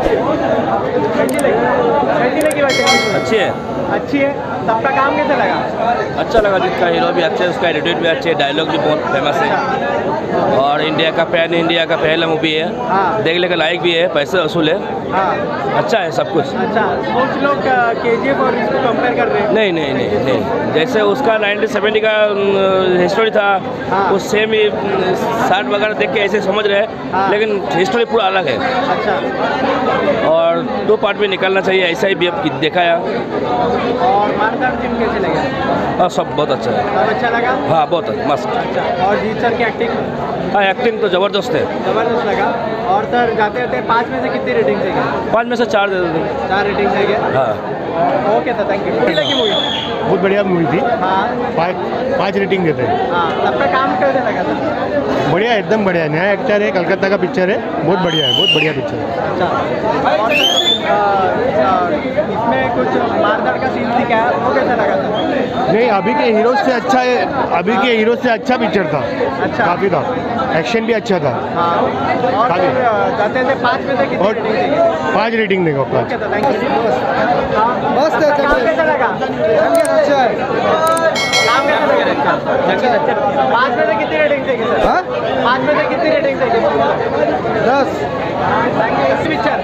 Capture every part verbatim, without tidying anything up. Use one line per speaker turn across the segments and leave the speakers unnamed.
कैसी लगी कैसी लगी वैसे?
अच्छी है
अच्छी है। सबका काम कैसा लगा?
अच्छा लगा। जिसका हीरो भी अच्छा है, उसका एटीट्यूड भी अच्छे है, डायलॉग भी बहुत फेमस है और इंडिया का पैन इंडिया का पहला मूवी है।
हाँ।
देखने का लायक भी है, पैसे वसूल है।
हाँ।
अच्छा है सब कुछ।
अच्छा, कुछ लोग के जी एफ और इसको कंपेयर कर रहे हैं।
नहीं नहीं नहीं नहीं जैसे उसका नाइनटीन सेवेंटी का हिस्टोरी था।
हाँ।
उस सेम ही शार्ट वगैरह देख के ऐसे समझ रहे हैं।
हाँ।
लेकिन हिस्टोरी पूरा अलग है।
अच्छा।
और दो पार्ट में निकलना चाहिए, ऐसा ही भी अब देखा है।
और मारदार फिल्म कैसे लगे?
हाँ सब बहुत अच्छा है।
सब अच्छा लगा?
हाँ बहुत मस्त।
अच्छा। और जीत सर की एक्टिंग?
हाँ एक्टिंग तो ज़बरदस्त है।
जबरदस्त लगा। और सर जाते जाते पाँच में से कितनी रेटिंग देंगे?
पाँच में से चार दे देते।
चार रेटिंग देंगे।
हाँ
ओके सर, थैंक यू। कैसी लगी मूवी?
बहुत बढ़िया मूवी थी।
हाँ।
पाँच पाँच रेटिंग देते हैं।
हाँ, सबका काम कैसे लगा सर?
बढ़िया, एकदम बढ़िया। नया एक्टर है, कलकत्ता का पिक्चर है, बहुत बढ़िया है, बहुत बढ़िया पिक्चर है।
अच्छा। और सर, आ, आ, इसमें कुछ मारदार का सीन दिखा है, वो कैसा लगा सर?
नहीं, अभी के हीरो से अच्छा है, अभी के हीरो से अच्छा पिक्चर था।
अच्छा।
काफ़ी था, एक्शन भी अच्छा था।
हाँ। और
काफी।
सर जाते जाते पाँच में से कितनी
और
रेटिंग देंगे?
पाँच रेटिंग देगा पाँच।
Okay sir, thank you. बस काम कैसा लगा? अच्छा है। काम कैसा लगा? पाँच में से कितनी रेटिंग देंगे सर? हाँ? पाँच में से कितनी रेटिंग देंगे? दस। Thank you. पिक्चर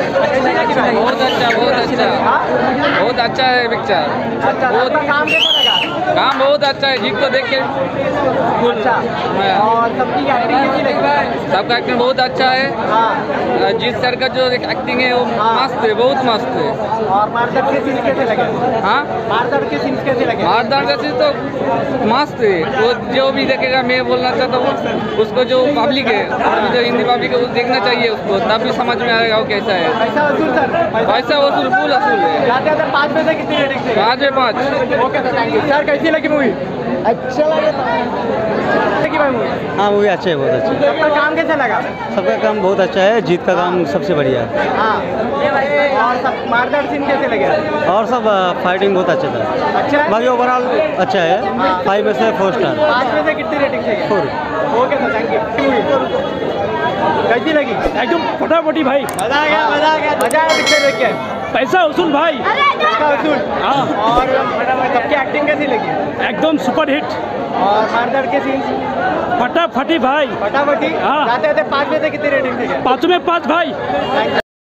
बहुत अच्छा बहुत अच्छा
हाँ?
बहुत अच्छा है पिक्चर।
अच्छा,
बहुत
सबका काम कैसा लगा?
काम बहुत अच्छा है, जीत को देख के
अच्छा। और सबकी एक्टिंग कैसी लगी?
सबका एक्टिंग बहुत अच्छा है।
हाँ।
जीत सर का जो एक्टिंग है वो
हाँ।
मस्त है, बहुत मस्त है।
और मारदार के सीन्स कैसे लगे?
हाँ,
मारदार के सीन्स कैसे लगे?
मारदार का चीज तो मस्त है। वो जो भी देखेगा, मैं बोलना चाहता हूँ उसको, जो पब्लिक है और जो हिंदी पब्लिक है वो देखना चाहिए उसको, तब भी समझ में आएगा वो कैसा है।
पैसा वसूल सर?
पैसा वसूल फुल वसूल है।
जाते जाते पाँच में से कितनी रेटिंग देंगे?
पाँच में पाँच।
Okay sir, thank you. Sir कैसी लगी मूवी? अच्छा लगा लगी भाई मूवी?
हाँ मूवी अच्छे है, बहुत अच्छे।
सबका काम कैसा लगा?
सबका काम बहुत अच्छा है, जीत का काम सबसे बढ़िया है।
हाँ। और सब मारदार सीन कैसे लगे?
और सब फाइटिंग बहुत अच्छा था।
अच्छा है?
बाकी ओवरऑल अच्छा है, फाइव में से फोर स्टार।
पाँच में से कितनी रेटिंग चाहिए?
Four.
Okay sir, thank you. कैसी लगी?
एकदम फटाफटी भाई,
मजा आ गया, मजा आ गया, मजा आया पिक्चर देख के।
पैसा वसूल भाई।
पैसा वसूल।
हाँ।
और सबकी एक्टिंग कैसी लगी?
एकदम सुपर हिट,
और मारदार के सीन्स
फटाफटी भाई।
फटाफटी?
हाँ।
जाते जाते पाँच में से कितनी रेटिंग देंगे?
पाँचों में पाँच भाई।
Thank you.